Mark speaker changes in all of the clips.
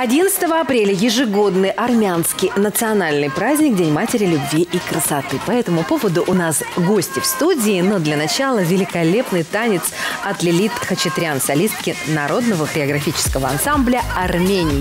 Speaker 1: 11 апреля ежегодный армянский национальный праздник День матери, любви и красоты. По этому поводу у нас гости в студии, но для начала великолепный танец от Лилит Хачатрян, солистки народного хореографического ансамбля «Армения».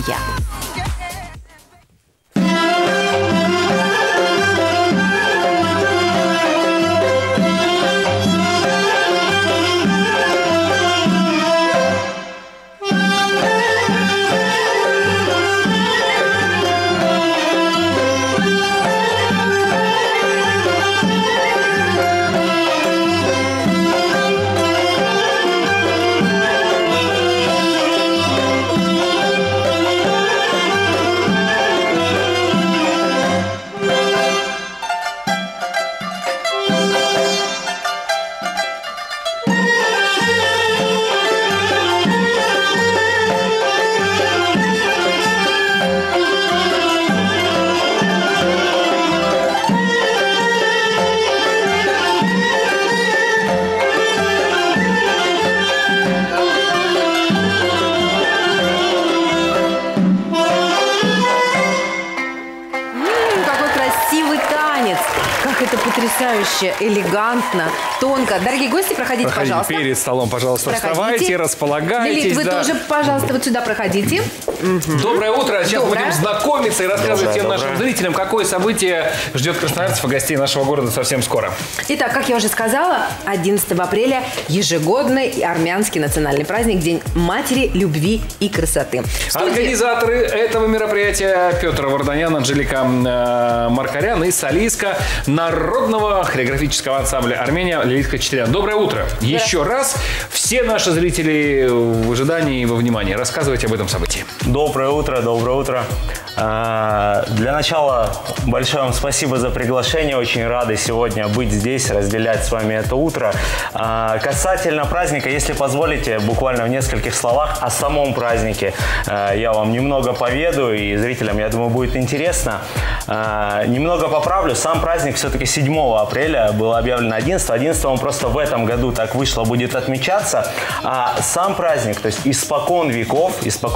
Speaker 1: Потрясающе, элегантно, тонко. Дорогие гости, проходите, пожалуйста.
Speaker 2: Перед столом, пожалуйста, вставайте, располагайтесь.
Speaker 1: Лилит, вы тоже, пожалуйста, вот сюда проходите.
Speaker 2: Доброе утро. Сейчас будем знакомиться и рассказывать всем нашим зрителям, какое событие ждет красноярцев и гостей нашего города совсем скоро.
Speaker 1: Итак, как я уже сказала, 11 апреля ежегодный армянский национальный праздник День матери, любви и красоты.
Speaker 2: Организаторы этого мероприятия Петр Варданян, Анжелика Маркарян и солистка народного хореографического ансамбля «Армения» Лилит Хачатрян. Доброе утро. Еще раз все наши зрители в ожидании и во внимании. Рассказывайте об этом событии.
Speaker 3: Доброе утро, доброе утро. Для начала большое вам спасибо за приглашение. Очень рады сегодня быть здесь, разделять с вами это утро. Касательно праздника, если позволите, буквально в нескольких словах о самом празднике я вам немного поведаю, и зрителям, я думаю, будет интересно. Немного поправлю. Сам праздник все-таки 7 апреля был объявлен 11. 11 он просто в этом году так вышло, будет отмечаться. А сам праздник, то есть испокон веков,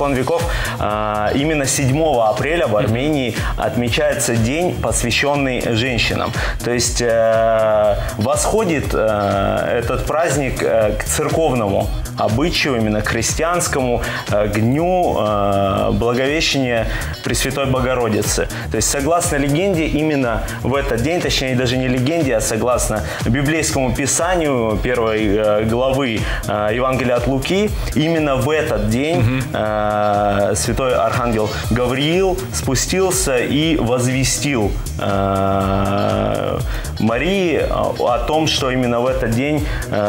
Speaker 3: именно 7 апреля в Армении отмечается день, посвященный женщинам. То есть восходит этот праздник к церковному обычаю, именно к христианскому, к дню Благовещения Пресвятой Богородицы. То есть, согласно легенде, именно в этот день, точнее, даже не легенде, а согласно библейскому писанию первой главы Евангелия от Луки, именно в этот день святой архангел Гавриил спустился и возвестил Марии о том, что именно в этот день,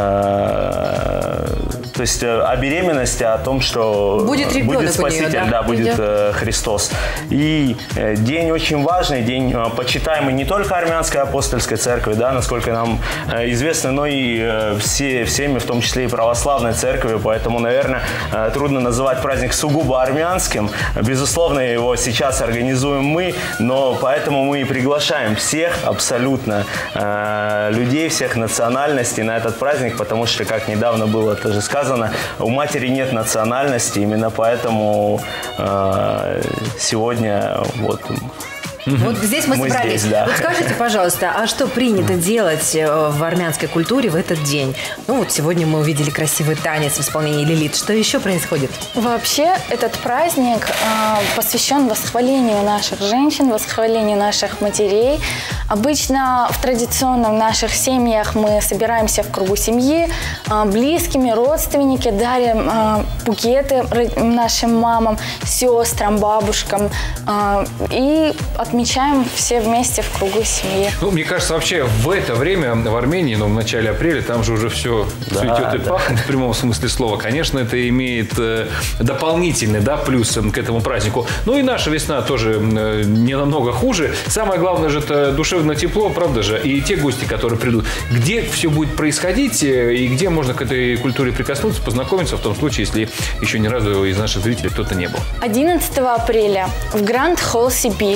Speaker 3: то есть о беременности, о том, что будет Спаситель, у нее, да? Будет Христос. И день очень важный, день почитаемый не только армянской апостольской церкви, да, насколько нам известно, но и всеми, в том числе и православной церкви, поэтому, наверное, трудно называть праздник сугубо армянским. Безусловно, его сейчас организуем мы, но поэтому мы и приглашаем всех абсолютно людей, всех национальностей на этот праздник, потому что, как недавно было тоже сказано, у матери нет национальности, именно поэтому сегодня вот
Speaker 1: здесь мы собрались.
Speaker 3: Здесь, да.
Speaker 1: Вот скажите, пожалуйста, а что принято делать в армянской культуре в этот день? Ну вот сегодня мы увидели красивый танец в исполнении Лилит. Что еще происходит?
Speaker 4: Вообще этот праздник посвящен восхвалению наших женщин, восхвалению наших матерей. Обычно в традиционных наших семьях мы собираемся в кругу семьи, близкими, родственники, дарим букеты нашим мамам, сестрам, бабушкам и отмечаем все вместе в кругу семьи.
Speaker 2: Ну, мне кажется, вообще в это время в Армении, в начале апреля, там же уже все цветет и пахнет в прямом смысле слова. Конечно, это имеет дополнительный плюс к этому празднику. Ну и наша весна тоже не намного хуже. Самое главное же это душевное тепло, правда же? И те гости, которые придут. Где все будет происходить и где можно к этой культуре прикоснуться, познакомиться, в том случае, если еще ни разу из наших зрителей кто-то не был.
Speaker 4: 11 апреля в Гранд Холл Сибирь в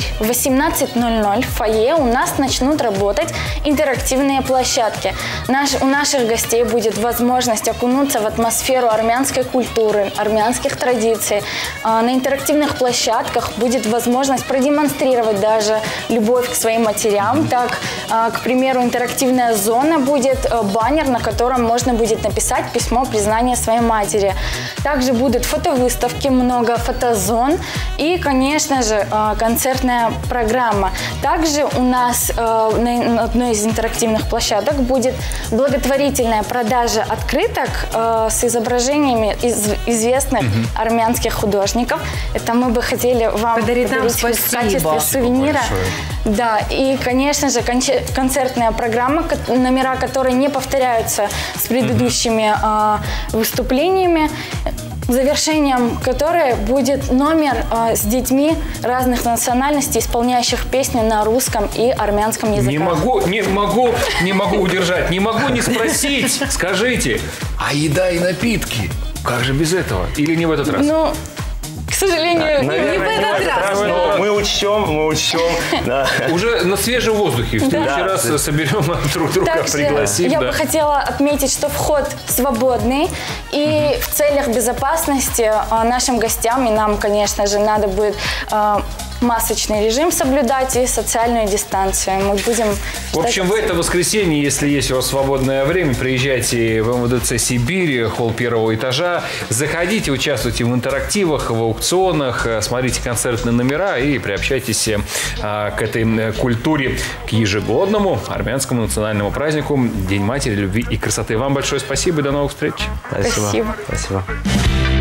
Speaker 4: 17:00 в фойе у нас начнут работать интерактивные площадки. У наших гостей будет возможность окунуться в атмосферу армянской культуры, армянских традиций. На интерактивных площадках будет возможность продемонстрировать даже любовь к своим матерям. Так, к примеру, интерактивная зона будет баннер, на котором можно будет написать письмо признания своей матери. Также будут фотовыставки, много фотозон и, конечно же, концертная программа. Также у нас на одной из интерактивных площадок будет благотворительная продажа открыток с изображениями известных армянских художников. Это мы бы хотели вам подарить в качестве сувенира. Да, и, конечно же, концертная программа, номера которой не повторяются с предыдущими выступлениями, завершением которой будет номер с детьми разных национальностей, исполняющих песни на русском и армянском языках.
Speaker 2: Не могу удержать, не могу не спросить. Скажите, а еда и напитки? Как же без этого? Или не в этот раз?
Speaker 4: Ну, к сожалению,
Speaker 3: наверное,
Speaker 4: не в этот раз.
Speaker 3: Мы учтем. Да.
Speaker 2: Уже на свежем воздухе. В следующий раз соберем друг друга, пригласим.
Speaker 4: Я бы хотела отметить, что вход свободный. И в целях безопасности нашим гостям и нам, конечно же, надо будет масочный режим соблюдать и социальную дистанцию. Мы будем...
Speaker 2: В общем, в это воскресенье, если есть у вас свободное время, приезжайте в МВДЦ «Сибирь», холл первого этажа, заходите, участвуйте в интерактивах, в аукционах, смотрите концертные номера и приобщайтесь к этой культуре, к ежегодному армянскому национальному празднику День матери, любви и красоты. Вам большое спасибо и до новых встреч.
Speaker 3: Спасибо.